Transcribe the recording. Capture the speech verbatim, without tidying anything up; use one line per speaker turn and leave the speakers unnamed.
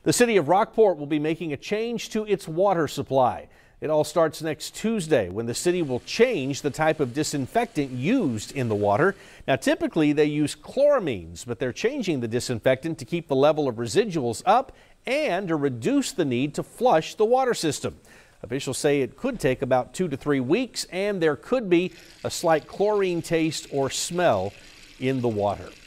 The city of Rockport will be making a change to its water supply. It all starts next Tuesday when the city will change the type of disinfectant used in the water. Now, typically they use chloramines, but they're changing the disinfectant to keep the level of residuals up and to reduce the need to flush the water system. Officials say it could take about two to three weeks, and there could be a slight chlorine taste or smell in the water.